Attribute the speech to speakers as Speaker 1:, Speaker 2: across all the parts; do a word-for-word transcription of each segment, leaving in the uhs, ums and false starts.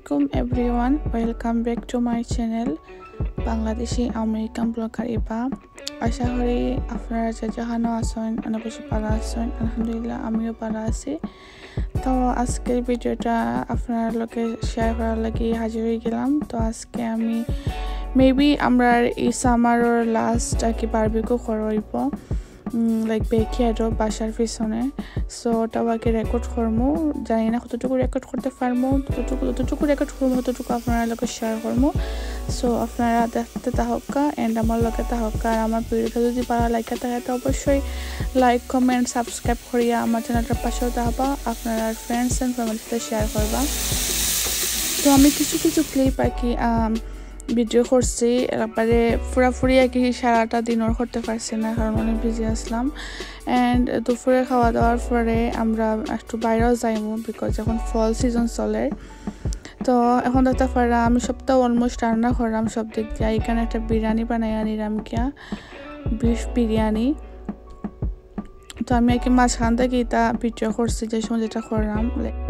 Speaker 1: Assalamualaikum everyone, welcome back to my channel Bangladeshi American blogger Iba. আশা করি আপনারা যে যেখানে আছেন অনেক বেশি ভালো আছেন। আলহামদুলিল্লাহ আমিও ভালো আছি। তো আজকের ভিডিওটা আপনার লোকে শেয়ার করার লাগি হাজির হয়ে গেলাম। তো আজকে আমি মেবি আমরা এই সামারের লাস্ট আর কি বারবিকিউ করব লাইক বেকিয়ারও বাসার পিছনে। সো ওটাও আর কি রেকর্ড করবো, জানি না কতটুকু রেকর্ড করতে পারবো, ততটুকু ততটুকু রেকর্ড করবো, ততটুকু আপনারা লোকে শেয়ার করবো। সো আপনারা দেখতে থাকা অ্যান্ড আমার লোকে থাকা। আর আমার ভিডিওটা যদি ভালো লাগে থাকে তো অবশ্যই লাইক কমেন্ট সাবস্ক্রাইব করিয়া আমার চ্যানেলটার পাশেও থাকবা, আপনারা ফ্রেন্ডস অ্যান্ড ফ্যামিলির সাথে শেয়ার করবা। তো আমি কিছু কিছু ক্লিপ আর কি ভিডিও করছি, একবারে পুরাপুরি আর কি সারাটা দিনও করতে পারছি না কারণ অনেক বিজি আসলাম। অ্যান্ড দুপুরে খাওয়া দাওয়ার পরে আমরা একটু বাইরেও যাইমু বিকজ এখন ফল সিজন চলে। তো এখন দেখতে পারা আমি সবটা অলমোস্ট রান্না করলাম সব দিক দিয়ে। এখানে একটা বিরিয়ানি বানাই আনিলাম গিয়া, বিফ বিরিয়ানি। তো আমি আর কি মাঝখান থেকে এটা ভিডিও করছি যে সময় যেটা করলাম।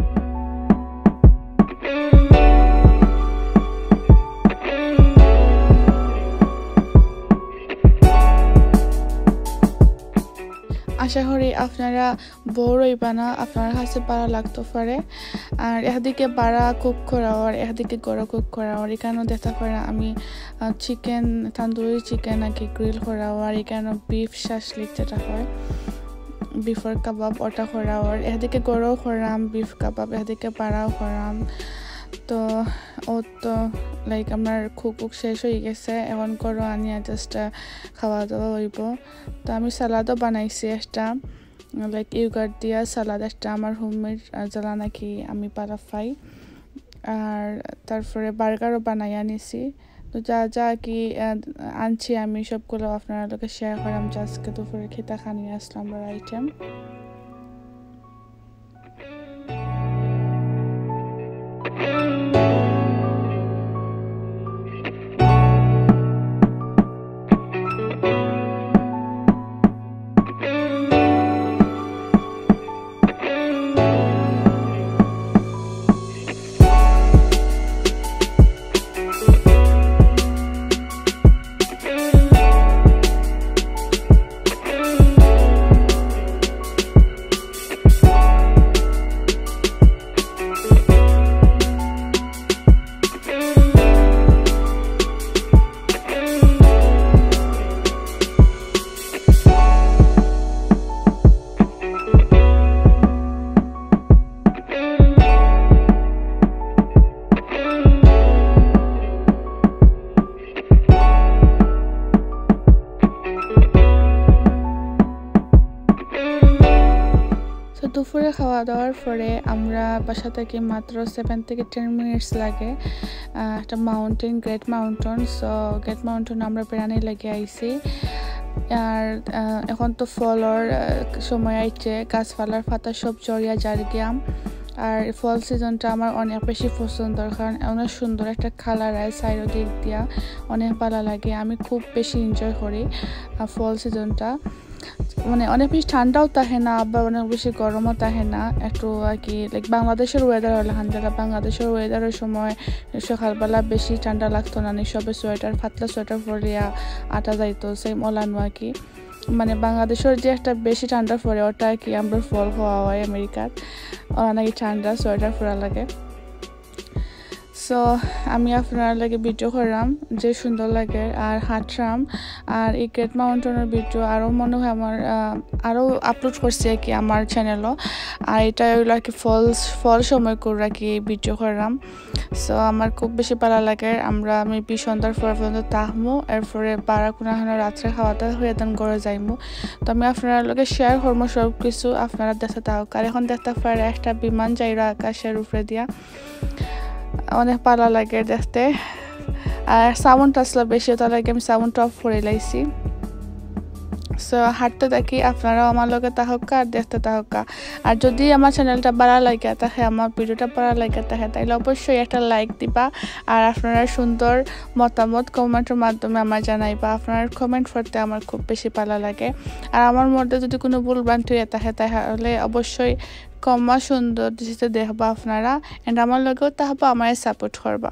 Speaker 1: আশা করি আপনারা বোর হইবা না, আপনার কাছে ভালো লাগতে পারে। আর একদিকে বাড়া কুক করা আর একদিকে গড়া কুক করা। আর এখানেও দেখতে পারে আমি চিকেন তান্দুরি চিকেন আর কি গ্রিল করা। আর এখানে বিফ শাসলিক যেটা হয় বিফের কাবাব ওটা করা। আর একদিকে গড়াও করাম বিফ কাবাব, একদিকে বাড়াও করাম। তো ও তো লাইক আমার কুক কুক শেষ হয়ে গেছে, এখন গরু আনিয়া জাস্ট খাওয়া দাওয়া হইব। তো আমি সালাদও বানাইছি একটা লাইক ইউগার্ট দিয়া সালাদ, একটা আমার হোমমেড জ্বালা নাকি আমি পারা পাই। আর তারপরে বার্গারও বানাই আনিছি। তো যা যা কি আনছি আমি সবগুলো আপনারা লোকে শেয়ার করাম। যে আজকে দুপুরে খেতে খানিয়ে আসলাম আমরা আইটেম। দুপুরে খাওয়া দাওয়ার পরে আমরা বাসা থেকে মাত্র সেভেন থেকে টেন মিনিটস লাগে একটা mountain great mountain. So great mountain আমরা বেড়ানি লেগে আইছি। আর এখন তো ফলর সময় আইছে, গাছপালার পাতা সব জড়িয়া যার গিয়াম। আর ফল সিজনটা আমার অনেক বেশি পছন্দ কারণ অনেক সুন্দর একটা কালার হয় সাইড দিক দিয়া, অনেক ভালো লাগে। আমি খুব বেশি এনজয় করি ফল সিজনটা। মানে অনেক বেশি ঠান্ডাও থাকে না আবার অনেক বেশি গরমও থাকে না, একটু আর কি লাইক বাংলাদেশের ওয়েদার হলো হান্দালা। বাংলাদেশের ওয়েদারের সময় সকালবেলা বেশি ঠান্ডা লাগতো না, সবে সোয়েটার পাতলা সোয়েটার পরিয়া আটা যাইতো সেম ওলানো আর কি। মানে বাংলাদেশের যে একটা বেশি ঠান্ডা পড়ে ওটা আর কি আমরা ফল খাওয়া হয় আমেরিকার, ওরা নাকি ঠান্ডা সোয়েটার পরা লাগে। সো আমি আপনার লাগে ভিডিও করলাম যে সুন্দর লাগে আর হাঁটলাম। আর এই গ্রেট মাউন্টেনের ভিডিও আরও মনে হয় আমার আরও আপলোড করছি আর কি আমার চ্যানেলও। আর এটা হইলো আর কি ফল ফল সময় করে আর কি ভিডিও করলাম। সো আমার খুব বেশি ভালো লাগে। আমরা আমি বিশ সন্ধ্যার পর পর্যন্ত তাহমু, এরপরে বারা কোনো রাত্রে খাওয়া দাওয়া হয়ে দেন ঘরে যাইমু। তো আমি আপনার লগে শেয়ার করবো সব কিছু, আপনারা দেখতে থাকুক। আর এখন দেখতে পারে একটা বিমান যাইরা আকাশের উপরে দিয়া, অনেক ভালো লাগে দেখতে। আর সাউন্ডটা আসলে বেশি তো লাগে, আমি সাউন্ডটা অফ করে লাইছি। সো হাঁটতে থাকি আপনারাও আমার লগে থাকুক আর দেখতে থাকুক আর যদি আমার চ্যানেলটা ভালো লাগে তাহলে আমার ভিডিওটা ভালো লাগে তাহলে তাইলে অবশ্যই একটা লাইক দিবা আর আপনারা সুন্দর মতামত কমেন্টের মাধ্যমে আমার জানাইবা আপনার কমেন্ট পড়তে আমার খুব বেশি ভালো লাগে আর আমার মধ্যে যদি কোনো ভুল ভ্রান্তি হয়ে থাকে তাহলে অবশ্যই কমা সুন্দর দৃষ্টিতে দেখবা আপনারা এন্ড আমার লগেও তাহবা আমায় সাপোর্ট করবা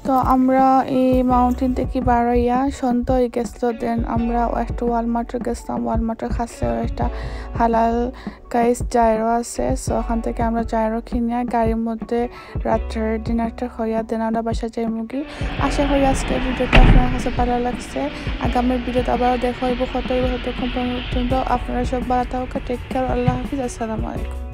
Speaker 1: তো আমরা এই মাউন্টেন থেকে বারোইয়া সন্ত হয়ে গেছিলো। দেন আমরা একটা ওয়ালমার্টে গেছিলাম। ওয়ালমার্টের কাছে একটা হালাল গাইস জায়রো আছে। সো ওখান থেকে আমরা জায়রো কিনিয়া গাড়ির মধ্যে রাত্রের ডিনারটা খাইয়া দেন আমরা বাসা যাই মুগি। আশা করি আজকে ভিডিওটা আপনার কাছে ভালো লাগছে। আগামী ভিডিওতে আবার দেখা হইব কত কতক্ষণ পর্যন্ত। আপনারা সব ভালো থাকুন। Take care. আল্লাহ হাফিজ। আসসালামু আলাইকুম।